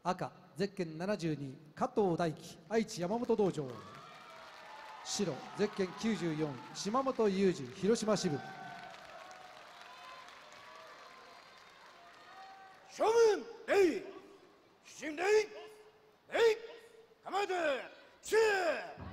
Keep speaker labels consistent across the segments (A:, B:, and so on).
A: 赤ゼッケン72加藤大輝愛知山本道場。白ゼッケン94島本裕二広島支部。
B: 正面礼新礼礼構えてチェー。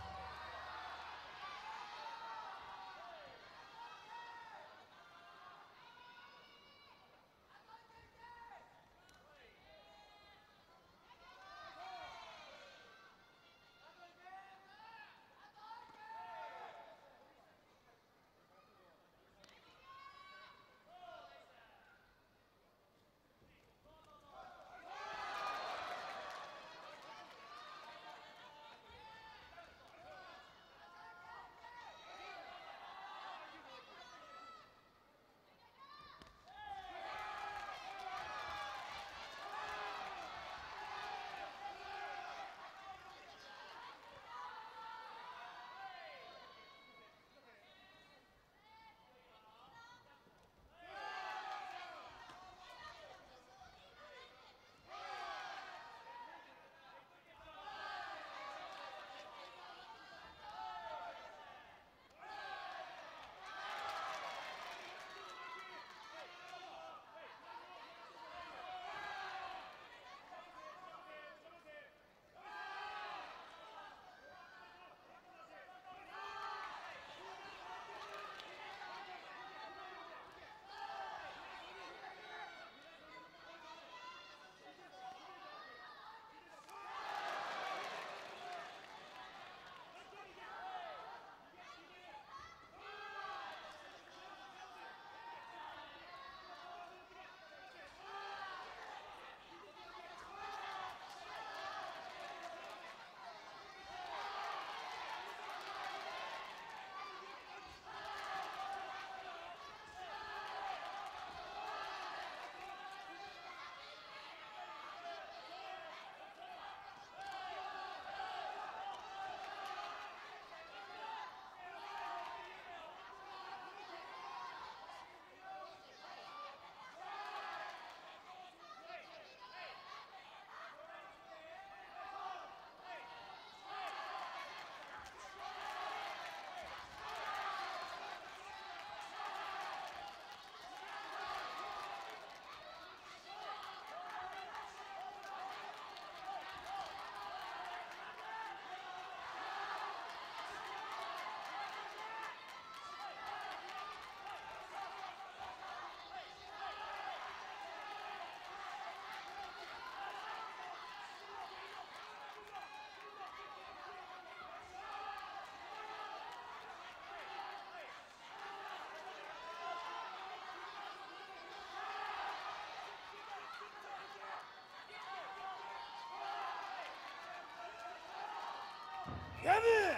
B: やめ。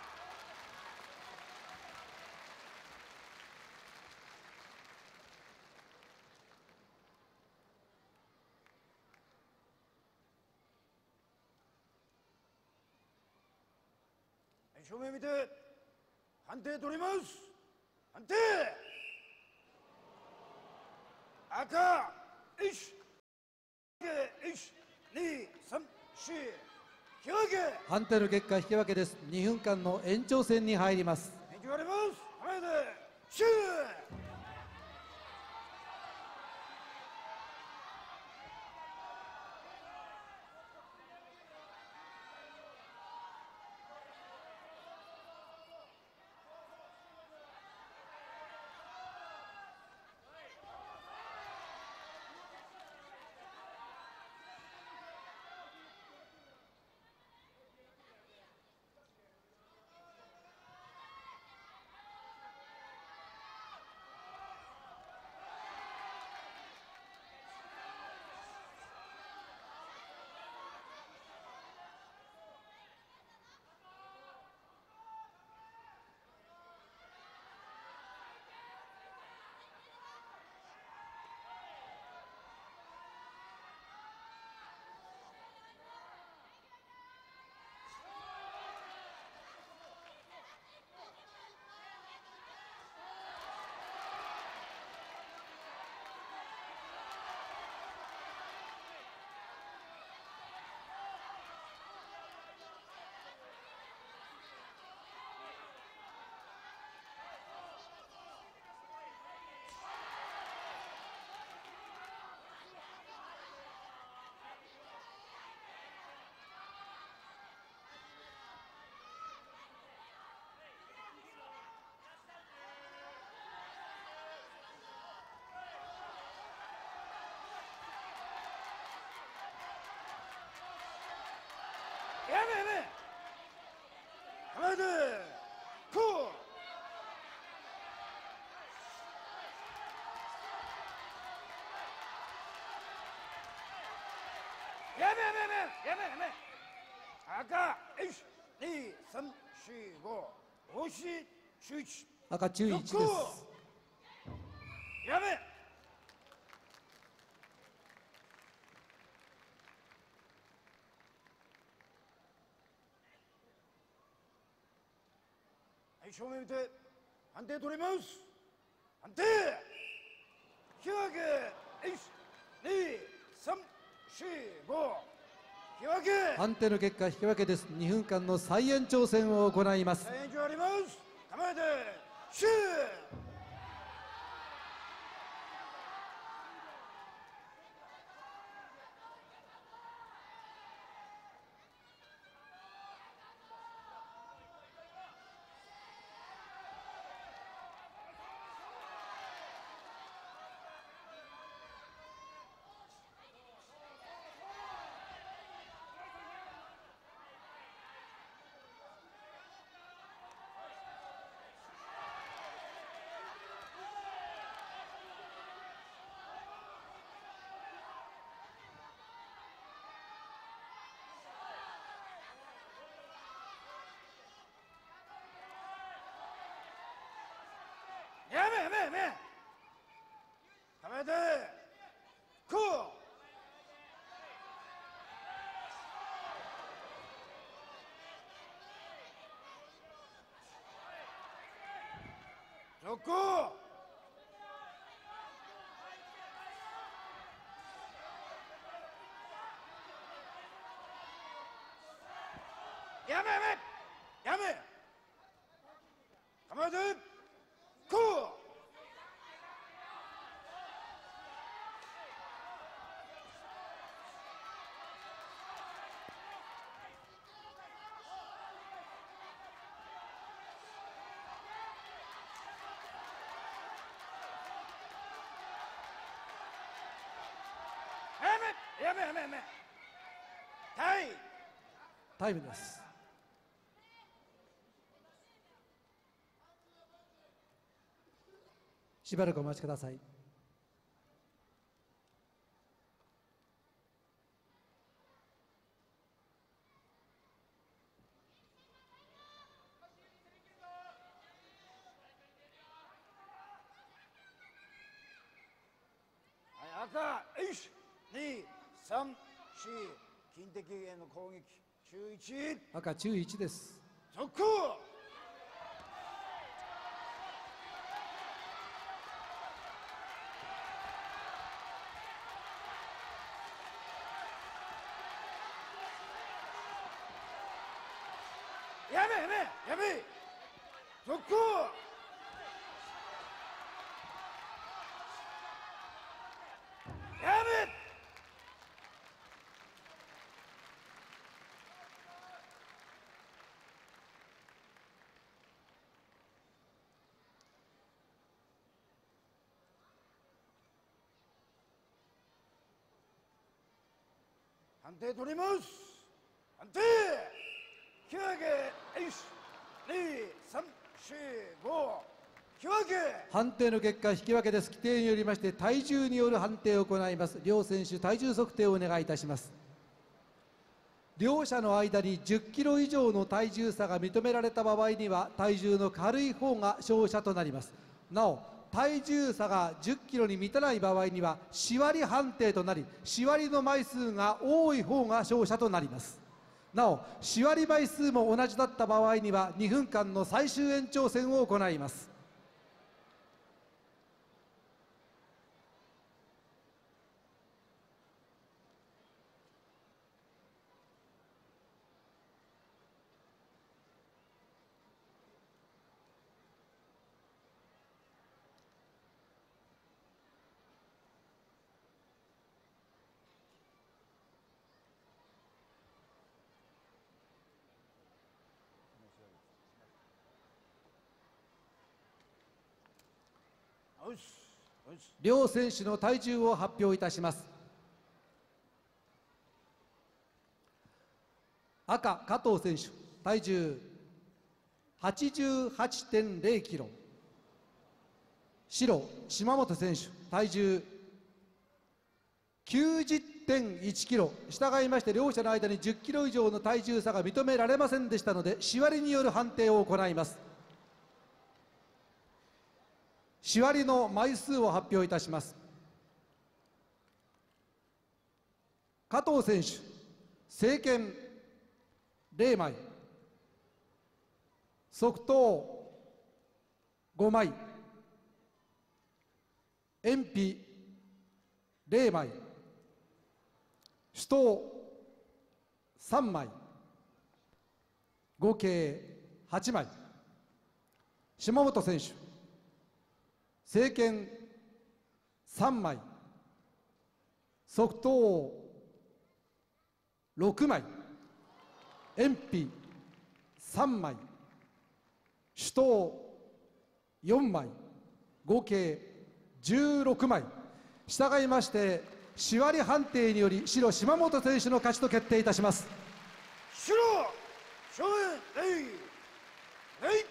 B: 正面見て判定取ります。判定赤12345引き分け。
A: 判定の結果引き分けです。2分間の延長戦に入ります。
B: 延長があります。構えてシュー。 め構えてこうやめ赤12345押し中1
A: 赤中1です。
B: やめはい、正面見て判定取ります判定引き分け12345引き分け
A: 判定の結果引き分けです。2分間の再延長戦を行います。
B: 再延長あります構えてシューやめ構えてこう続行やめ構えてこうやめ
A: タイムです。しばらくお待ちください。
B: はい、赤123金敵への攻撃中1
A: 赤中1です。
B: 続行やめ続行やめ判定取ります判定引き分け12345引き分け
A: 判定の結果引き分けです。規定によりまして体重による判定を行います。両選手体重測定をお願いいたします。両者の間に10キロ以上の体重差が認められた場合には体重の軽い方が勝者となります。なお体重差が10キロに満たない場合にはし割り判定となり、し割りの枚数が多い方が勝者となります。なおし割り枚数も同じだった場合には2分間の最終延長戦を行います。両選手の体重を発表いたします。 赤加藤選手体重88.0キロ、白島本選手体重90.1キロ、従いまして両者の間に10キロ以上の体重差が認められませんでしたので、しわりによる判定を行います。しわりの枚数を発表いたします。加藤選手正拳0枚、側頭5枚、延臂0枚、手刀3枚、合計8枚。島本選手正拳3枚、側頭6枚、延臂3枚、手刀4枚、合計16枚。従いましてしわり判定により白島本選手の勝ちと決定いたします。
B: 白正面礼礼